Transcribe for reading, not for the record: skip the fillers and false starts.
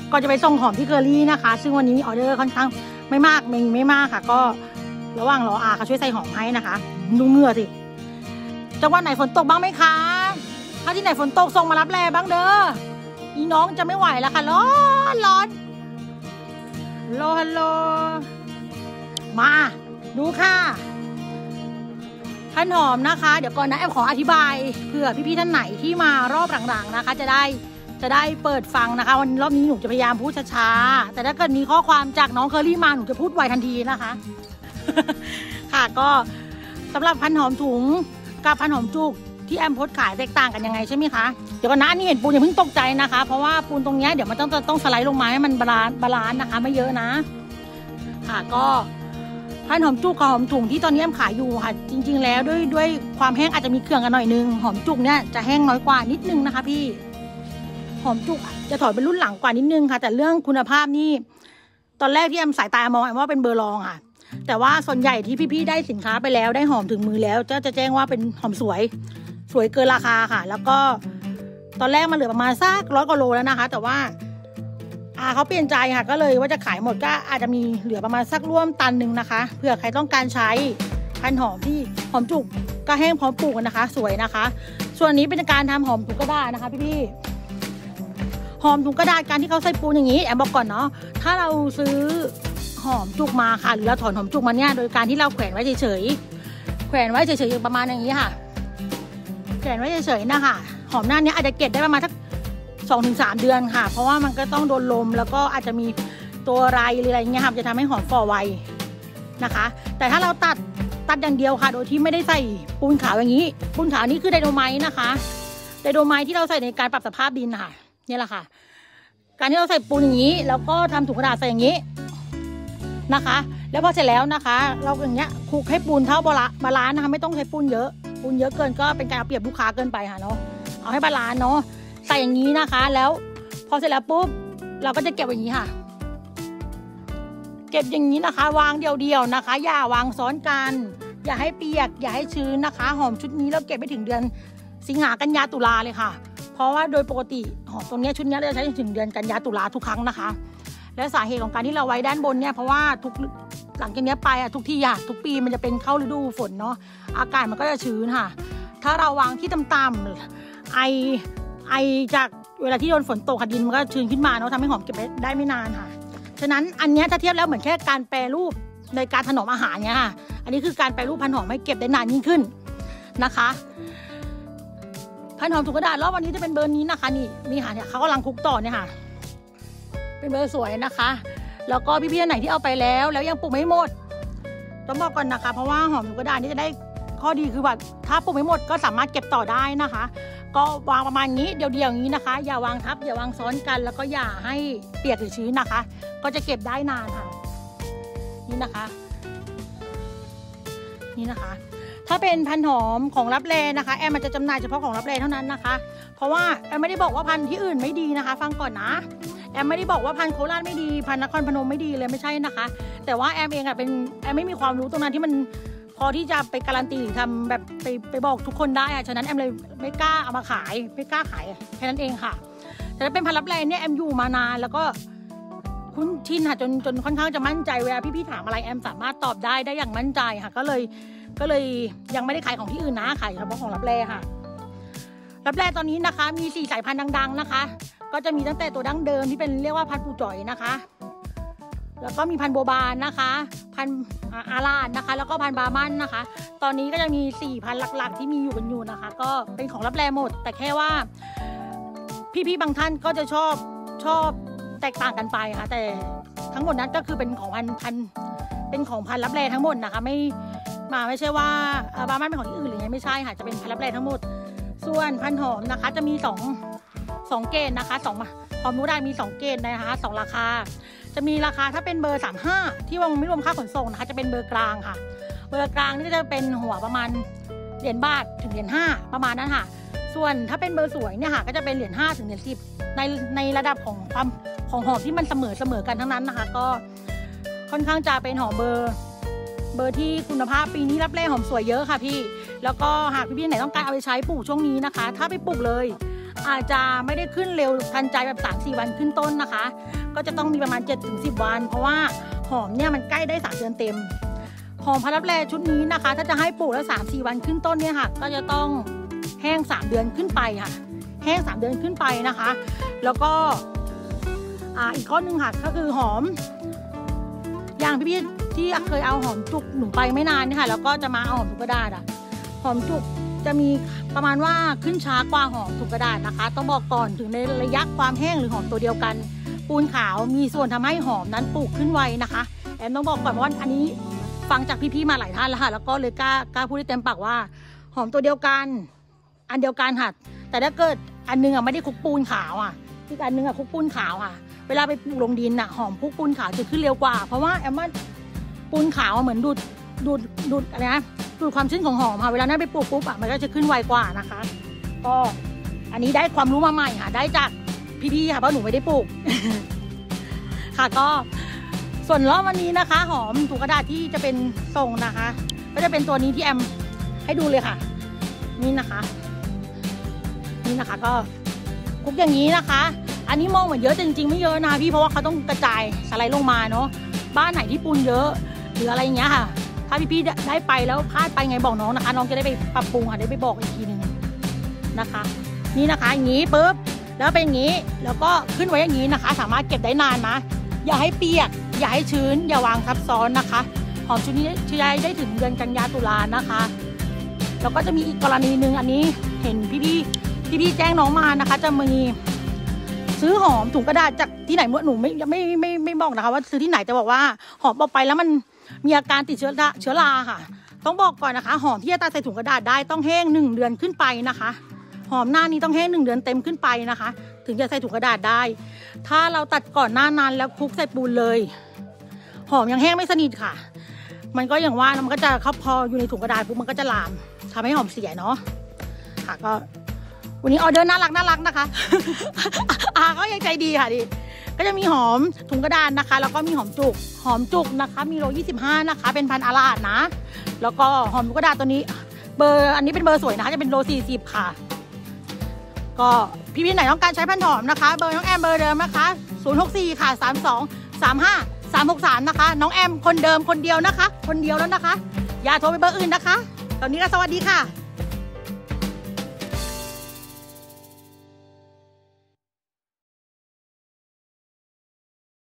ก็จะไปส่งหอมที่เคอรี่นะคะซึ่งวันนี้มีออเดอร์ค่อนข้างไม่มากไม่มากค่ะก็ระหว่างรออาเขาช่วยใส่หอมให้นะคะดูเหงื่อสิจังหวัดไหนฝนตกบ้างไหมคะถ้าที่ไหนฝนตกส่งมารับแลบ้างเด้ออีน้องจะไม่ไหวแล้วค่ะร้อนฮัลโหลมาดูค่ะท่านหอมนะคะเดี๋ยวก่อนนะแอมขออธิบายเผื่อพี่ๆท่านไหนที่มารอบหลังๆนะคะจะได้เปิดฟังนะคะวันรอบนี้หนูจะพยายามพูดช้าๆแต่ถ้าเกิดมีข้อความจากน้องเคอรี่มาหนูจะพูดไวทันทีนะคะ ค่ะก็สำหรับพันหอมถุงกับพันหอมจุกที่แอมโพสขายแตกต่างกันยังไงใช่ไหมคะเดี๋ยวก่อนนะนี่เห็นปูนอย่าเพิ่งตกใจนะคะเพราะว่าปูนตรงนี้เดี๋ยวมันต้องสไลด์ลงมาให้มันบาลานซ์นะคะไม่เยอะนะค่ะก็พันหอมจุกกับหอมถุงที่ตอนนี้แอมขายอยู่ค่ะจริงๆแล้วด้วยความแห้งอาจจะมีเครื่องกันหน่อยนึงหอมจุกเนี่ยจะแห้งน้อยกว่านิดนึงนะคะพี่หอมจุกจะถอยเป็นรุ่นหลังกว่านิดนึงค่ะแต่เรื่องคุณภาพนี่ตอนแรกที่แอมสายตามองแอมว่าเป็นเบอร์รองค่ะแต่ว่าส่วนใหญ่ที่พี่ๆได้สินค้าไปแล้วได้หอมถึงมือแล้วจะแจ้งว่าเป็นหอมสวยเกินราคาค่ะแล้วก็ตอนแรกมันเหลือประมาณสัก100 กว่าโลแล้วนะคะแต่ว่าเขาเปลี่ยนใจค่ะก็เลยว่าจะขายหมดก็อาจจะมีเหลือประมาณสักร่วมตันหนึ่งนะคะเผื่อใครต้องการใช้พันหอมที่หอมจุกก็แห้งพร้อมปลูกนะคะสวยนะคะส่วนนี้เป็นการทำหอมถุงกระดาษนะคะพี่หอมถุงกระดาษการที่เขาใส่ปูนอย่างนี้แอบบอกก่อนเนาะถ้าเราซื้อหอมจุกมาค่ะหรือเราถอนหอมจุกมาเนี่ยโดยการที่เราแขวนไว้เฉยๆประมาณอย่างนี้ค่ะแขวนไว้เฉยๆนะคะหอมหน้านี้อาจจะเก็บได้ประมาณสัก2-3 เดือนค่ะเพราะว่ามันก็ต้องโดนลมแล้วก็อาจจะมีตัวไรหรืออะไรเงี้ยค่ะจะทำให้หอมฝ่อไวนะคะแต่ถ้าเราตัดอย่างเดียวค่ะโดยที่ไม่ได้ใส่ปูนขาวอย่างนี้ปูนขาวนี้คือไดโนไมต์นะคะไดโนไมต์ที่เราใส่ในการปรับสภาพดินค่ะนี่แหละค่ะการที่เราใส่ปูนอย่างนี้แล้วก็ทำถุงกระดาษใส่อย่างนี้นะคะแล้วพอเสร็จแล้วนะคะเราอย่างเงี้ยคลุกให้ปูนเท่าบาลานซ์นะคะไม่ต้องใช้ปูนเยอะเกินก็เป็นการเอาเปรียบลูกค้าเกินไปค่ะเนาะเอาให้บาลานซ์เนาะใส่อย่างนี้นะคะแล้วพอเสร็จแล้วปุ๊บเราก็จะเก็บอย่างนี้ค่ะเก็บอย่างนี้นะคะวางเดี่ยวๆนะคะอย่าวางซ้อนกันอย่าให้เปียกอย่าให้ชื้นนะคะหอมชุดนี้เราเก็บไปถึงเดือนสิงหากันยาตุลาเลยค่ะเพราะว่าโดยปกติหอมตรงนี้ชุดนี้เราจะใช้ถึงเดือนกันยาตุลาทุกครั้งนะคะและสาเหตุของการที่เราไว้ด้านบนเนี่ยเพราะว่าหลังจากนี้ไปทุกที่ทุกปีมันจะเป็นเข้าฤดูฝนเนาะอากาศมันก็จะชื้นค่ะถ้าเราวางที่ต่ำๆไอจากเวลาที่โดนฝนตกดินมันก็ชื้นขึ้นมาเนาะทำให้หอมเก็บได้ไม่นานค่ะฉะนั้นอันนี้ถ้าเทียบแล้วเหมือนแค่การแปรรูปในการถนอมอาหารเนี่ยค่ะอันนี้คือการแปรรูปพันหอมให้เก็บได้นานยิ่งขึ้นนะคะพันหอมถุงกระดาษรอบวันนี้จะเป็นเบอร์นี้นะคะนี่ค่ะเนี่ยเขากำลังคลุกต่อเนี่ยค่ะเป็นเบอร์สวยนะคะแล้วก็พี่ๆไหนที่เอาไปแล้วยังปลูกไม่หมดต้องบอกก่อนนะคะเพราะว่าหอมถุงกระดาษนี้จะได้ข้อดีคือว่าถ้าปลูกไม่หมดก็สามารถเก็บต่อได้นะคะก็วางประมาณนี้เดียวอย่างนี้นะคะอย่าวางทับอย่าวางซ้อนกันแล้วก็อย่าให้เปียกหรือชื้นนะคะก็จะเก็บได้นานค่ะนี่นะคะถ้าเป็นพันหอมของรับแลนะคะแอมมันจะจำหน่ายเฉพาะของรับแลเท่านั้นนะคะเพราะว่าแอมไม่ได้บอกว่าพันที่อื่นไม่ดีนะคะฟังก่อนนะแอมไม่ได้บอกว่าพันโคราชไม่ดีพันนครพนมไม่ดีเลยไม่ใช่นะคะแต่ว่าแอมเองแอมไม่มีความรู้ตรงนั้นที่มันพอที่จะไปการันตีหรือทำแบบไปบอกทุกคนได้ฉะนั้นแอมเลยไม่กล้าเอามาขายไม่กล้าขายแค่นั้นเองค่ะแต่ถ้าเป็นพันรับแลเนี่ยแอมอยู่มานานแล้วก็คุ้นชินค่ะจนค่อนข้างจะมั่นใจเวลาพี่ๆถามอะไรแอมสามารถตอบได้อย่างมั่นใจค่ะก็เลยยังไม่ได้ขายของที่อื่นนะขายเฉพาะของรับแลค่ะรับแลตอนนี้นะคะมี4 สายพันธุ์ดังๆนะคะก็จะมีตั้งแต่ตัวดั้งเดิมที่เป็นเรียกว่าพันธุ์ปูจ่อยนะคะแล้วก็มีพันธุ์โบบานนะคะพันธุ์อาราดนะคะแล้วก็พันธุ์บามันนะคะตอนนี้ก็จะมี4 พันธุ์หลักๆที่มีอยู่กันอยู่นะคะก็เป็นของรับแลหมดแต่แค่ว่าพี่ๆบางท่านก็จะชอบแตกต่างกันไปค่ะแต่ทั้งหมดนั้นก็คือเป็นของเป็นของพันธุ์รับแลทั้งหมดนะคะไม่ใช่ว่าบามันเป็นของที่อื่นหรือไงไม่ใช่ค่ะจะเป็นพันธุ์รับแลทั้งหมดส่วนพันธุ์หอมนะคะจะมี2เกณฑ์นะคะหอมนูได้มี2เกณฑ์นะคะ2ราคาจะมีราคาถ้าเป็นเบอร์35ที่วงไม่รวมค่าขนส่งนะคะจะเป็นเบอร์กลางค่ะเบอร์กลางนี่จะเป็นหัวประมาณเหรียญบาทถึงเหรียญ5ประมาณนั้นค่ะส่วนถ้าเป็นเบอร์สวยเนี่ยค่ะก็จะเป็นเหรียญ5ถึงเหรียญ10ในระดับของความของหอมที่มันเสมอกันทั้งนั้นนะคะก็ค่อนข้างจะเป็นหอมเบอร์ที่คุณภาพปีนี้รับแลหอมสวยเยอะค่ะพี่แล้วก็หากพี่ๆไหนต้องการเอาไปใช้ปลูกช่วงนี้นะคะถ้าไปปลูกเลยอาจจะไม่ได้ขึ้นเร็วทันใจแบบ 3-4 วันขึ้นต้นนะคะก็จะต้องมีประมาณ 7-10 วันเพราะว่าหอมเนี่ยมันใกล้ได้3 เดือนเต็มหอมพันลับแลชุดนี้นะคะถ้าจะให้ปลูกแล้ว 3-4 วันขึ้นต้นเนี่ยค่ะก็จะต้องแห้ง3 เดือนขึ้นไปค่ะแห้ง3 เดือนขึ้นไปนะคะแล้วก็อีกข้อนึงค่ะก็คือหอมอย่างพี่ๆที่เคยเอาหอมจุกหนูไปไม่นานนี่ค่ะแล้วก็จะมาเอาหอมถุงกระดาษหอมจุกจะมีประมาณว่าขึ้นช้ากว่าหอมถุงกระดาษนะคะต้องบอกก่อนถึงในระยะความแห้งหรือหอมตัวเดียวกันปูนขาวมีส่วนทำให้หอมนั้นปลูกขึ้นไวนะคะแอมต้องบอกก่อนว่าอันนี้ฟังจากพี่ๆมาหลายท่านแล้วค่ะแล้วก็เลยกล้าพูดได้เต็มปากว่าหอมตัวเดียวกันอันเดียวกันค่ะแต่ถ้าเกิดอันนึงไม่ได้คลุกปูนขาวอีกอันนึงคลุกปูนขาวเวลาไปปลูกลงดินหอมคลุกปูนขาวจะขึ้นเร็วกว่าเพราะว่าแอมว่าปูนขาวเหมือนดูดอะไรนะดูดความชื้นของหอมค่ะเวลานั้นไปปลูกปุ๊บมันก็จะขึ้นไวกว่านะคะก็อันนี้ได้ความรู้มาใหม่ค่ะได้จากพี่ๆค่ะเพราะหนูไม่ได้ปลูก ค่ะก็ส่วนรอบวันนี้นะคะหอมถุงกระดาษที่จะเป็นทรงนะคะก็จะเป็นตัวนี้ที่แอมให้ดูเลยค่ะนี่นะคะก็คลุกอย่างนี้นะคะอันนี้มองเหมือนเยอะแต่จริงๆไม่เยอะนะพี่เพราะว่าเขาต้องกระจายสไลด์ลงมาเนาะบ้านไหนที่ปูนเยอะหรืออะไรอย่างเงี้ยค่ะถ้าพี่ๆได้ไปแล้วพลาดไปไงบอกน้องนะคะน้องจะได้ไปปรับปรุงค่ะได้ไปบอกอีกทีนึงนะคะนี่นะคะอย่างนี้ปุ๊บแล้วเป็นอย่างนี้แล้วก็ขึ้นไว้อย่างนี้นะคะสามารถเก็บได้นานนะอย่าให้เปียกอย่าให้ชื้นอย่าวางทับซ้อนนะคะหอมชุดนี้ใช้ได้ถึงเดือนกันยาตุลานะคะแล้วก็จะมีอีกกรณีหนึ่งอันนี้เห็นพี่แจ้งน้องมานะคะจะมีซื้อหอมถุงกระดาษจากที่ไหนหนูไม่บอกนะคะว่าซื้อที่ไหนแต่บอกว่าหอมออกไปแล้วมันมีอาการติดเชื้อราค่ะต้องบอกก่อนนะคะหอมที่จะตัดใส่ถุงกระดาษได้ต้องแห้ง1 เดือนขึ้นไปนะคะหอมหน้านี้ต้องแห้ง1 เดือนเต็มขึ้นไปนะคะถึงจะใส่ถุงกระดาษได้ถ้าเราตัดก่อนหน้านั้นแล้วคลุกใส่ปูนเลยหอมยังแห้งไม่สนิทค่ะมันก็อย่างว่ามันก็จะเข้าพออยู่ในถุงกระดาษปุ๊บมันก็จะลามทำให้หอมเสียเนาะค่ะก็วันนี้ออเดอร์น่ารักนะคะ ก็ยังใจดีค่ะดิก็จะมีหอมถุงกระดาษนะคะแล้วก็มีหอมจุกนะคะมีโล25นะคะเป็นพันธุ์อาราดนะแล้วก็หอมถุงกระดาษตัวนี้เบอร์อันนี้เป็นเบอร์สวยนะคะจะเป็นโล40ค่ะก็พี่ๆไหนต้องการใช้พันธุ์หอมนะคะเบอร์น้องแอมเบอร์เดิมนะคะ064ค่ะ3235 363นะคะน้องแอมคนเดิมคนเดียวนะคะคนเดียวแล้วนะคะอย่าโทรไปเบอร์อื่นนะคะตอนนี้ก็สวัสดีค่ะ